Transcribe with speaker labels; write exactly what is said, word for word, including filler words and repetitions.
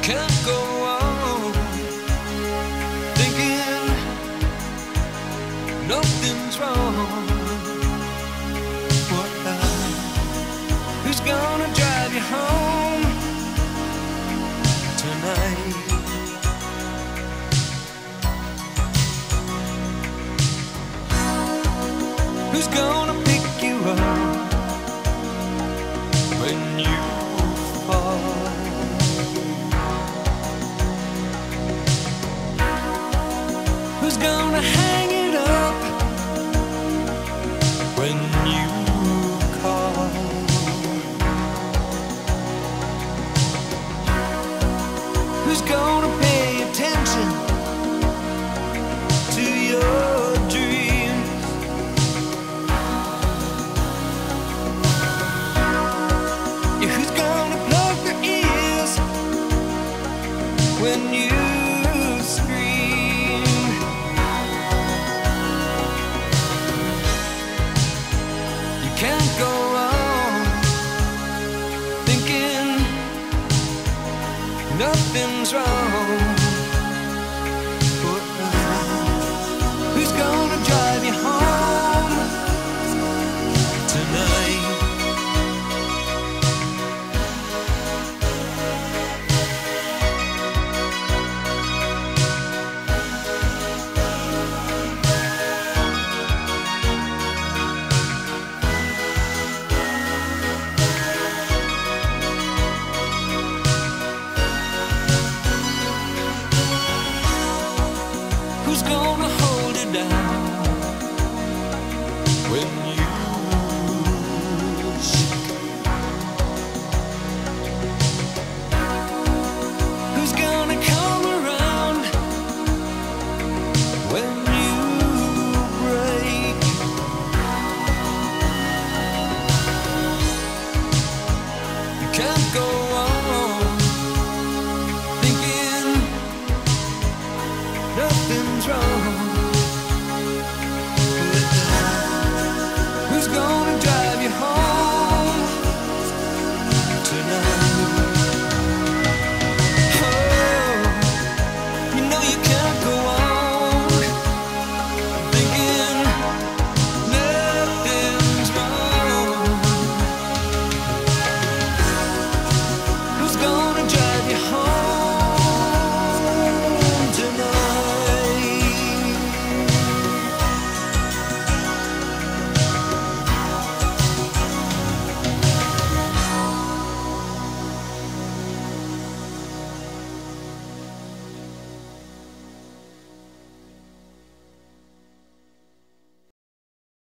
Speaker 1: can't go on thinking nothing's wrong. What, uh, who's gonna drive you home tonight? Who's gonna pick you up when you fall? Who's gonna hang it up when you call? Who's gonna pay attention to your dreams? Yeah, who's gonna plug their ears when you scream? You can't go on thinking nothing's wrong. But, uh, who's gonna drive you home tonight? Who's gonna hold it down when you shake? Who's gonna come around when you break? You can't go on